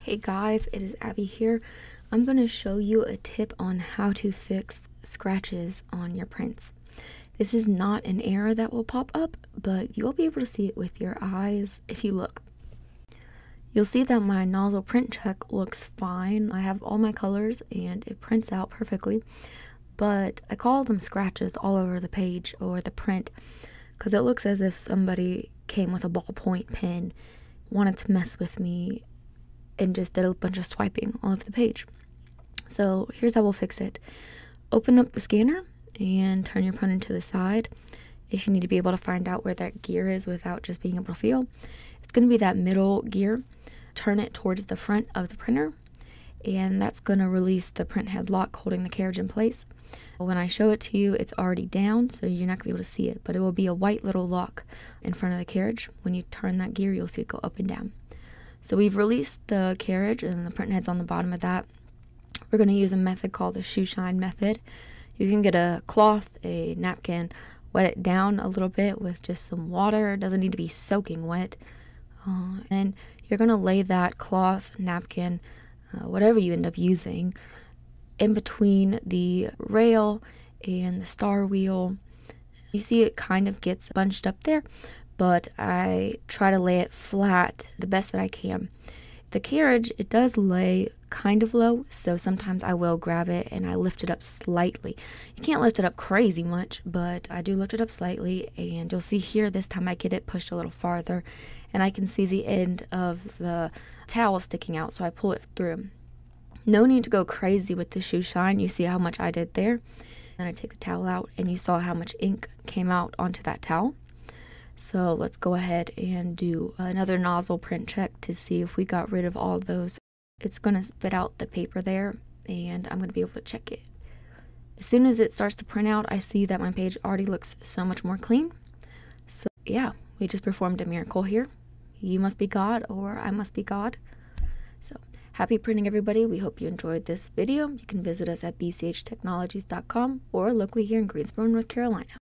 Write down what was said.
Hey guys, it is Abby here. I'm going to show you a tip on how to fix scratches on your prints. This is not an error that will pop up, but you'll be able to see it with your eyes if you look. You'll see that my nozzle print check looks fine. I have all my colors and it prints out perfectly, but I call them scratches all over the page or the print because it looks as if somebody came with a ballpoint pen, wanted to mess with me, and just did a bunch of swiping all over the page. So here's how we'll fix it. Open up the scanner and turn your pen to the side. If you need to be able to find out where that gear is without just being able to feel, it's going to be that middle gear. Turn it towards the front of the printer, and that's going to release the printhead lock holding the carriage in place. When I show it to you, it's already down, so you're not going to be able to see it, but it will be a white little lock in front of the carriage. When you turn that gear, you'll see it go up and down. So we've released the carriage and the print head's on the bottom of that. We're going to use a method called the Shoeshine method. You can get a cloth, a napkin, wet it down a little bit with just some water. It doesn't need to be soaking wet. And you're going to lay that cloth, napkin, whatever you end up using, in between the rail and the star wheel. You see it kind of gets bunched up there, but I try to lay it flat the best that I can. The carriage, it does lay kind of low, so sometimes I will grab it and I lift it up slightly. You can't lift it up crazy much, but I do lift it up slightly, and you'll see here this time I get it pushed a little farther and I can see the end of the towel sticking out, so I pull it through. No need to go crazy with the Shoeshine. You see how much I did there. Then I take the towel out and you saw how much ink came out onto that towel. So let's go ahead and do another nozzle print check to see if we got rid of all of those. It's going to spit out the paper there, and I'm going to be able to check it. As soon as it starts to print out, I see that my page already looks so much more clean. So yeah, we just performed a miracle here. You must be God, or I must be God. So happy printing, everybody. We hope you enjoyed this video. You can visit us at bchtechnologies.com or locally here in Greensboro, North Carolina.